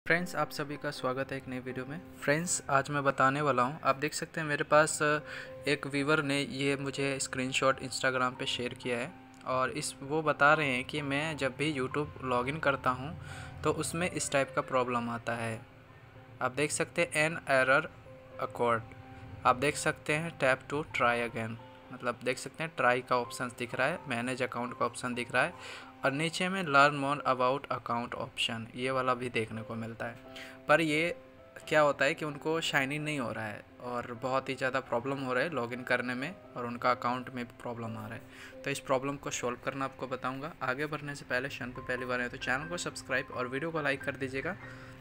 Friends, आप सभी का स्वागत है एक नई वीडियो में। फ्रेंड्स, आज मैं बताने वाला हूं, आप देख सकते हैं मेरे पास एक व्यूवर ने ये मुझे स्क्रीनशॉट इंस्टाग्राम पे शेयर किया है और वो बता रहे हैं कि मैं जब भी यूट्यूब लॉगिन करता हूं तो उसमें इस टाइप का प्रॉब्लम आता है। आप देख सकते हैं एन एरर अकॉर्ड, आप देख सकते हैं टैप टू ट्राई अगेन, मतलब देख सकते हैं ट्राई का ऑप्शन दिख रहा है, मैनेज अकाउंट का ऑप्शन दिख रहा है और नीचे में learn more about account option ये वाला भी देखने को मिलता है। पर ये क्या होता है कि उनको शाइनिंग नहीं हो रहा है और बहुत ही ज़्यादा प्रॉब्लम हो रहा है लॉगिन करने में और उनका अकाउंट में भी प्रॉब्लम आ रहा है। तो इस प्रॉब्लम को सॉल्व करना आपको बताऊंगा। आगे बढ़ने से पहले चैनल पर पहली बार है तो चैनल को सब्सक्राइब और वीडियो को लाइक कर दीजिएगा,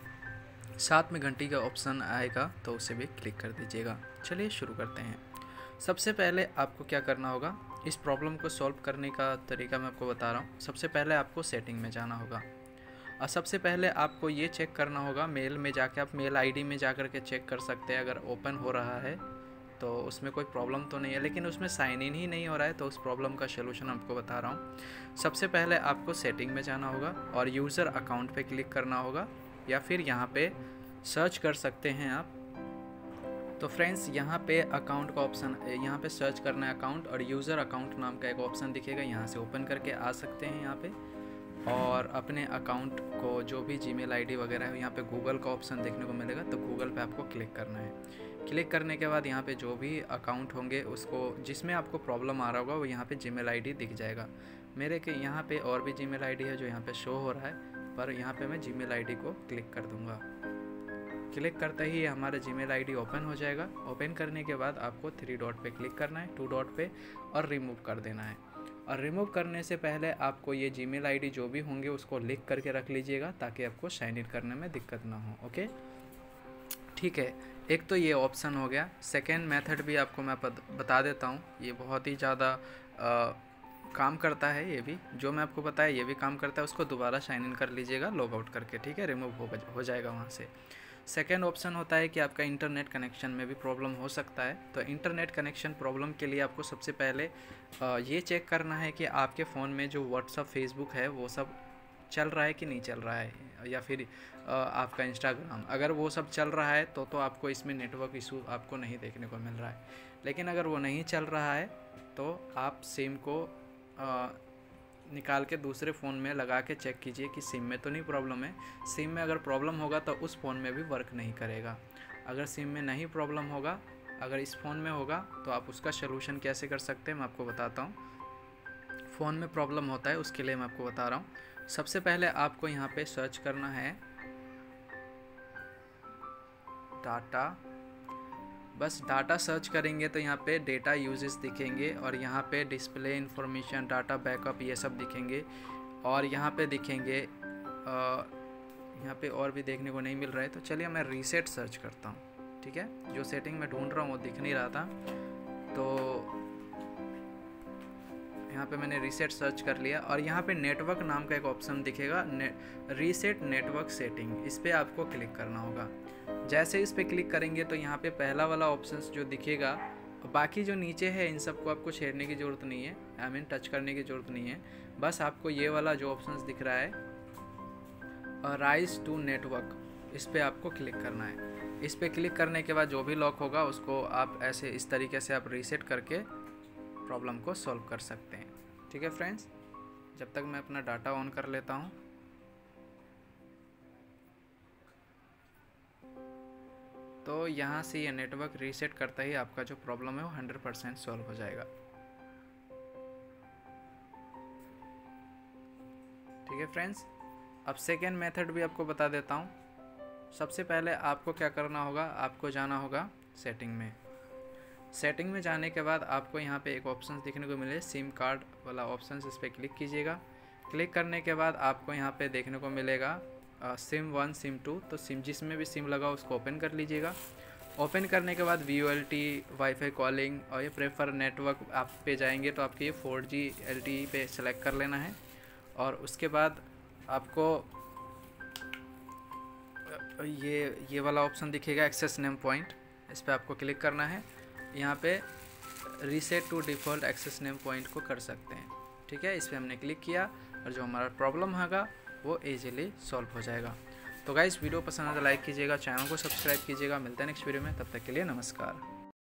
साथ में घंटी का ऑप्शन आएगा तो उसे भी क्लिक कर दीजिएगा। चलिए शुरू करते हैं। सबसे पहले आपको क्या करना होगा, इस प्रॉब्लम को सॉल्व करने का तरीका मैं आपको बता रहा हूँ। सबसे पहले आपको सेटिंग में जाना होगा और सबसे पहले आपको ये चेक करना होगा, मेल में जाके आप मेल आईडी में जा कर के चेक कर सकते हैं। अगर ओपन हो रहा है तो उसमें कोई प्रॉब्लम तो नहीं है, लेकिन उसमें साइन इन ही नहीं हो रहा है तो उस प्रॉब्लम का सलूशन आपको बता रहा हूँ। सबसे पहले आपको सेटिंग में जाना होगा और यूज़र अकाउंट पे क्लिक करना होगा या फिर यहाँ पे सर्च कर सकते हैं आप। तो फ्रेंड्स, यहाँ पे अकाउंट का ऑप्शन, यहाँ पे सर्च करना है अकाउंट और यूज़र अकाउंट नाम का एक ऑप्शन दिखेगा, यहाँ से ओपन करके आ सकते हैं यहाँ पे और अपने अकाउंट को जो भी जीमेल आईडी वगैरह है, यहाँ पे गूगल का ऑप्शन देखने को मिलेगा तो गूगल पे आपको क्लिक करना है। क्लिक करने के बाद यहाँ पे जो भी अकाउंट होंगे उसको जिसमें आपको प्रॉब्लम आ रहा होगा वो यहाँ पे जीमेल आईडी दिख जाएगा। मेरे के यहाँ पे और भी जीमेल आईडी है जो यहाँ पे शो हो रहा है, पर यहाँ पे मैं जीमेल आईडी को क्लिक कर दूँगा। क्लिक करते ही हमारा जीमेल आईडी ओपन हो जाएगा। ओपन करने के बाद आपको 3 डॉट पे क्लिक करना है, 2 डॉट पे और रिमूव कर देना है। और रिमूव करने से पहले आपको ये जीमेल आईडी जो भी होंगे उसको लिख करके रख लीजिएगा ताकि आपको साइन इन करने में दिक्कत ना हो। ओके, ठीक है। एक तो ये ऑप्शन हो गया। सेकेंड मेथड भी आपको मैं बता देता हूँ, ये बहुत ही ज़्यादा काम करता है। ये भी जो मैं आपको बताया ये भी काम करता है। उसको दोबारा साइन इन कर लीजिएगा लॉग आउट करके, ठीक है, रिमूव हो जाएगा वहाँ से। सेकेंड ऑप्शन होता है कि आपका इंटरनेट कनेक्शन में भी प्रॉब्लम हो सकता है। तो इंटरनेट कनेक्शन प्रॉब्लम के लिए आपको सबसे पहले ये चेक करना है कि आपके फ़ोन में जो व्हाट्सअप फेसबुक है वो सब चल रहा है कि नहीं चल रहा है, या फिर आपका इंस्टाग्राम अगर वो सब चल रहा है तो आपको इसमें नेटवर्क इशू आपको नहीं देखने को मिल रहा है। लेकिन अगर वो नहीं चल रहा है तो आप सिम को निकाल के दूसरे फ़ोन में लगा के चेक कीजिए कि सिम में तो नहीं प्रॉब्लम है। सिम में अगर प्रॉब्लम होगा तो उस फ़ोन में भी वर्क नहीं करेगा। अगर सिम में नहीं प्रॉब्लम होगा, अगर इस फ़ोन में होगा तो आप उसका सलूशन कैसे कर सकते हैं मैं आपको बताता हूँ। फ़ोन में प्रॉब्लम होता है उसके लिए मैं आपको बता रहा हूँ। सबसे पहले आपको यहाँ पे सर्च करना है डाटा। बस डाटा सर्च करेंगे तो यहाँ पे डेटा यूजेस दिखेंगे और यहाँ पे डिस्प्ले इंफॉर्मेशन, डाटा बैकअप, ये सब दिखेंगे। और यहाँ पे दिखेंगे यहाँ पे और भी देखने को नहीं मिल रहा है तो चलिए मैं रीसेट सर्च करता हूँ, ठीक है। जो सेटिंग मैं ढूंढ रहा हूँ वो दिख नहीं रहा था तो यहाँ पे मैंने रीसेट सर्च कर लिया और यहाँ पे नेटवर्क नाम का एक ऑप्शन दिखेगा, रीसेट नेटवर्क सेटिंग, इस पर आपको क्लिक करना होगा। जैसे इस पर क्लिक करेंगे तो यहाँ पे पहला वाला ऑप्शन जो दिखेगा, बाकी जो नीचे है इन सबको आपको छेड़ने की ज़रूरत नहीं है, आई मीन टच करने की ज़रूरत नहीं है। बस आपको ये वाला जो ऑप्शन दिख रहा है राइज टू नेटवर्क, इस पर आपको क्लिक करना है। इस पर क्लिक करने के बाद जो भी लॉक होगा उसको आप ऐसे इस तरीके से आप रीसेट करके प्रॉब्लम को सॉल्व कर सकते हैं, ठीक है फ्रेंड्स। जब तक मैं अपना डाटा ऑन कर लेता हूँ। तो यहाँ से ये नेटवर्क रीसेट करता ही आपका जो प्रॉब्लम है वो 100% सॉल्व हो जाएगा, ठीक है फ्रेंड्स। अब सेकेंड मेथड भी आपको बता देता हूँ। सबसे पहले आपको क्या करना होगा, आपको जाना होगा सेटिंग में। सेटिंग में जाने के बाद आपको यहाँ पे एक ऑप्शन दिखने को मिले, सिम कार्ड वाला ऑप्शन, इस पर क्लिक कीजिएगा। क्लिक करने के बाद आपको यहाँ पे देखने को मिलेगा सिम 1 सिम 2, तो सिम जिसमें भी सिम लगा उसको ओपन कर लीजिएगा। ओपन करने के बाद VoLTE, वाईफाई कॉलिंग और ये प्रेफर नेटवर्क आप पे जाएंगे तो आपके ये 4G LTE पे सेलेक्ट कर लेना है। और उसके बाद आपको ये वाला ऑप्शन दिखेगा एक्सेस नेम पॉइंट, इस पर आपको क्लिक करना है। यहाँ पे reset to default access name point को कर सकते हैं, ठीक है। इस पर हमने क्लिक किया और जो हमारा प्रॉब्लम होगा वो ईजिली सॉल्व हो जाएगा। तो गाइस वीडियो पसंद है तो लाइक कीजिएगा, चैनल को सब्सक्राइब कीजिएगा। मिलते हैं नेक्स्ट वीडियो में, तब तक के लिए नमस्कार।